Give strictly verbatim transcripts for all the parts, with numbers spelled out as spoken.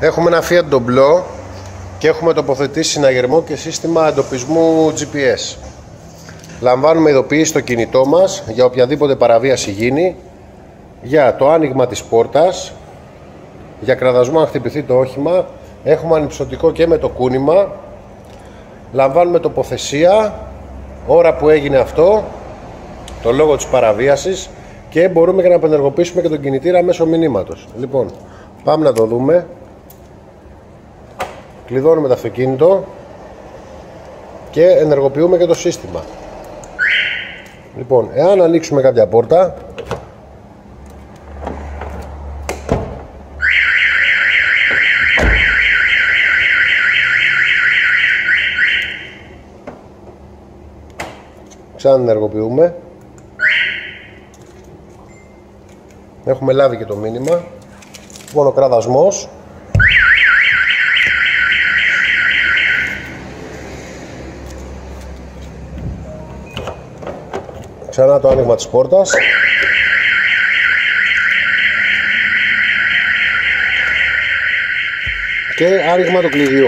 Έχουμε ένα Fiat Doblo και έχουμε τοποθετήσει συναγερμό και σύστημα εντοπισμού τζι πι ες. Λαμβάνουμε ειδοποίηση στο κινητό μας για οποιαδήποτε παραβίαση γίνει, για το άνοιγμα της πόρτας, για κραδασμό αν χτυπηθεί το όχημα. Έχουμε ανυψωτικό και με το κούνημα. Λαμβάνουμε τοποθεσία, ώρα που έγινε αυτό, το λόγο της παραβίασης, και μπορούμε και να απενεργοποιήσουμε και τον κινητήρα μέσω μηνύματος. Λοιπόν, πάμε να το δούμε. Κλειδώνουμε το αυτοκίνητο και ενεργοποιούμε και το σύστημα. Λοιπόν, εάν ανοίξουμε κάποια πόρτα, ξαναενεργοποιούμε. Έχουμε λάβει και το μήνυμα. Λοιπόν, ο κραδασμός. Ξανά το άνοιγμα της πόρτας. Και άνοιγμα του κλειδιού.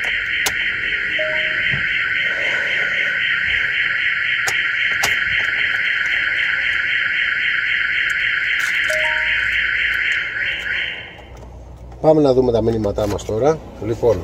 Πάμε να δούμε τα μηνύματά μας τώρα. Λοιπόν,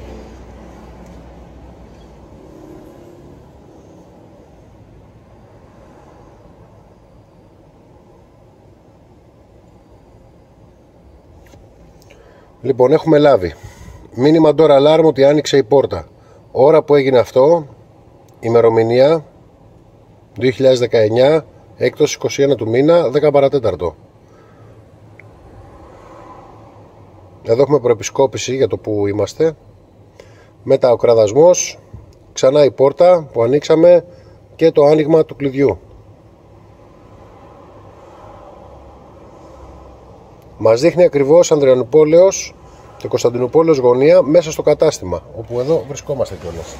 Λοιπόν, έχουμε λάβει μήνυμα door alarm ότι άνοιξε η πόρτα. Ώρα που έγινε αυτό, ημερομηνία δύο χιλιάδες δεκαεννιά, έκπτωση είκοσι ένα του μήνα, δέκα παρατέταρτο. Εδώ έχουμε προεπισκόπηση για το που είμαστε. Μετά ο κραδασμός, ξανά η πόρτα που ανοίξαμε και το άνοιγμα του κλειδιού. Μας δείχνει ακριβώς Ανδριανουπόλεως και Κωνσταντινούπολεως γωνία μέσα στο κατάστημα, όπου εδώ βρισκόμαστε κιόλας.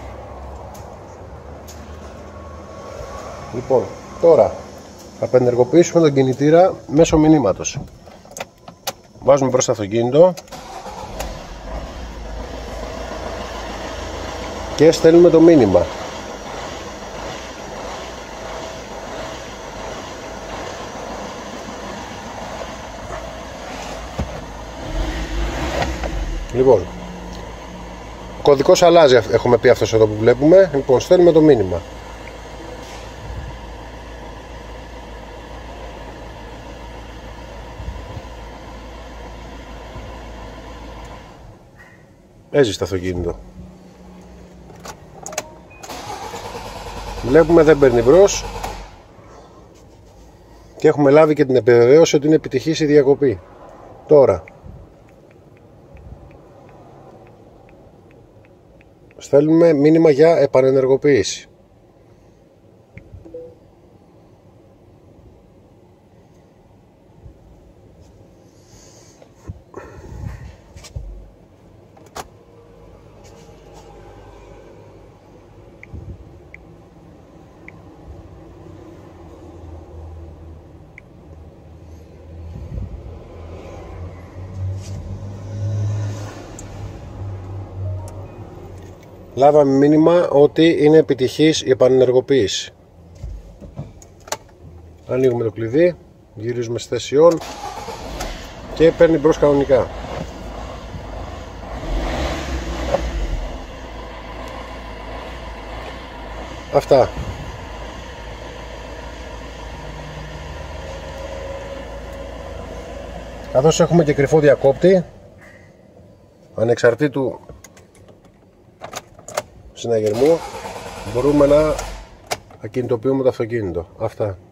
Λοιπόν, τώρα θα απενεργοποιήσουμε τον κινητήρα μέσω μηνύματος. Βάζουμε μπροστά το αυτοκίνητο και στέλνουμε το μήνυμα. Λοιπόν, ο κωδικός αλλάζει, έχουμε πει αυτός εδώ που βλέπουμε. Λοιπόν, στέλνουμε το μήνυμα. Έζησε το αυτοκίνητο. Βλέπουμε δεν παίρνει μπρος και έχουμε λάβει και την επιβεβαίωση ότι είναι επιτυχής η διακοπή. Τώρα στέλνουμε μήνυμα για επανενεργοποίηση. Λάβαμε μήνυμα ότι είναι επιτυχής η επανενεργοποίηση. Ανοίγουμε το κλειδί, γυρίζουμε στη θέση on και παίρνει μπρος κανονικά. Αυτά. Καθώς έχουμε και κρυφό διακόπτη, ανεξαρτήτου συναγερμού, μπορούμε να ακινητοποιούμε το αυτοκίνητο. Αυτά.